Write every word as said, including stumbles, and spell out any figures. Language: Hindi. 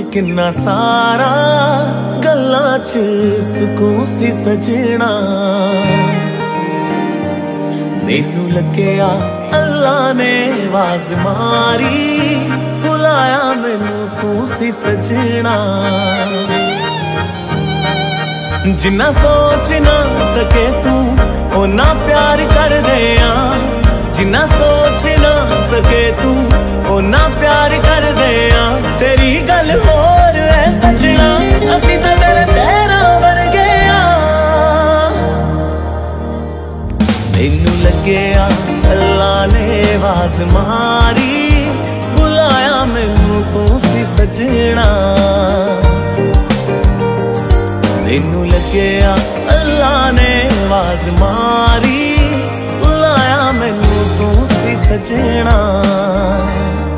किन्ना सारा गल्लां च सुकून सी सजना। मैनू लग्या अल्लाह ने आवाज मारी, बुलाया मैनू तू सी सजना। जिन्ना सोच ना सके तू ओना प्यार कर दिया, जिन्ना सोच ना सके तू ओना प्यार कर दिया। तेरी गल होर है सजना, असी तो तेरे पैरां वर्गे आ। मैनू लग्या अल्लाह ने आवाज मारी, बुलाया मैनू तू सी सजना। मैनू लग्या अल्लाह ने आवाज मारी, बुलाया मैनू तू सी सजना।